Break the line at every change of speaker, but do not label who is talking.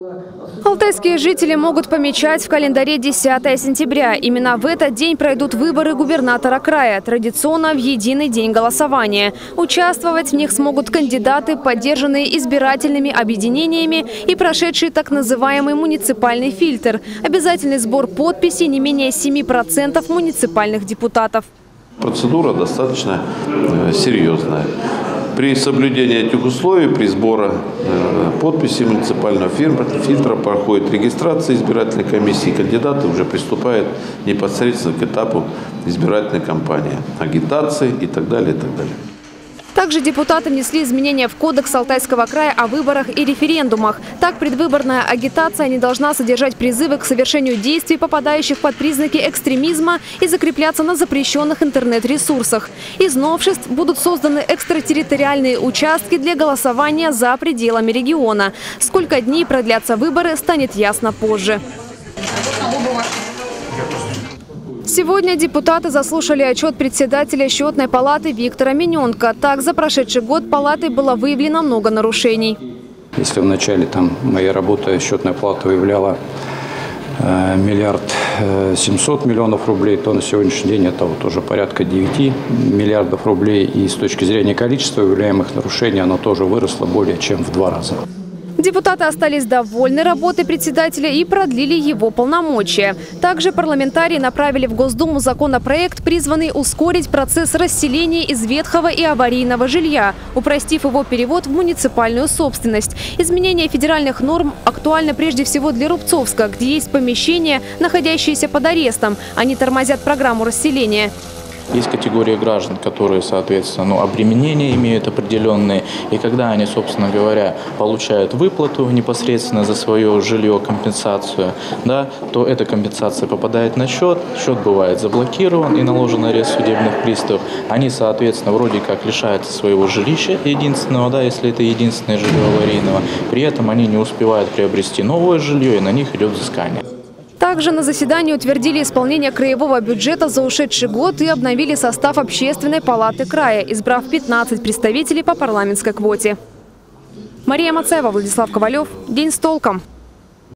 Алтайские жители могут помечать в календаре 10 сентября. Именно в этот день пройдут выборы губернатора края, традиционно в единый день голосования. Участвовать в них смогут кандидаты, поддержанные избирательными объединениями и прошедшие так называемый муниципальный фильтр. Обязательный сбор подписей не менее 7% муниципальных депутатов.
Процедура достаточно серьезная. При соблюдении этих условий, при сборе подписей муниципального фильтра проходит регистрация избирательной комиссии. Кандидаты уже приступают непосредственно к этапу избирательной кампании, агитации и так далее, и так далее.
Также депутаты внесли изменения в Кодекс Алтайского края о выборах и референдумах. Так, предвыборная агитация не должна содержать призывы к совершению действий, попадающих под признаки экстремизма, и закрепляться на запрещенных интернет-ресурсах. Из новшеств будут созданы экстратерриториальные участки для голосования за пределами региона. Сколько дней продлятся выборы, станет ясно позже. Сегодня депутаты заслушали отчет председателя счетной палаты Виктора Миненко. Так, за прошедший год палатой было выявлено много нарушений.
Если в начале моя работа счетная палата выявляла 1 700 000 000 рублей, то на сегодняшний день это уже порядка 9 миллиардов рублей. И с точки зрения количества выявляемых нарушений оно тоже выросло более чем в 2 раза.
Депутаты остались довольны работой председателя и продлили его полномочия. Также парламентарии направили в Госдуму законопроект, призванный ускорить процесс расселения из ветхого и аварийного жилья, упростив его перевод в муниципальную собственность. Изменение федеральных норм актуально прежде всего для Рубцовска, где есть помещения, находящиеся под арестом. Они тормозят программу расселения.
Есть категория граждан, которые, соответственно, обременения имеют определенные. И когда они, собственно говоря, получают выплату непосредственно за свое жилье, компенсацию, да, то эта компенсация попадает на счет. Счет бывает заблокирован и наложен арест судебных приставов. Они, соответственно, вроде как лишаются своего жилища единственного, да, если это единственное жилье аварийного. При этом они не успевают приобрести новое жилье, и на них идет взыскание.
Также на заседании утвердили исполнение краевого бюджета за ушедший год и обновили состав Общественной палаты края, избрав 15 представителей по парламентской квоте. Мария Мацаева, Владислав Ковалев. День с толком.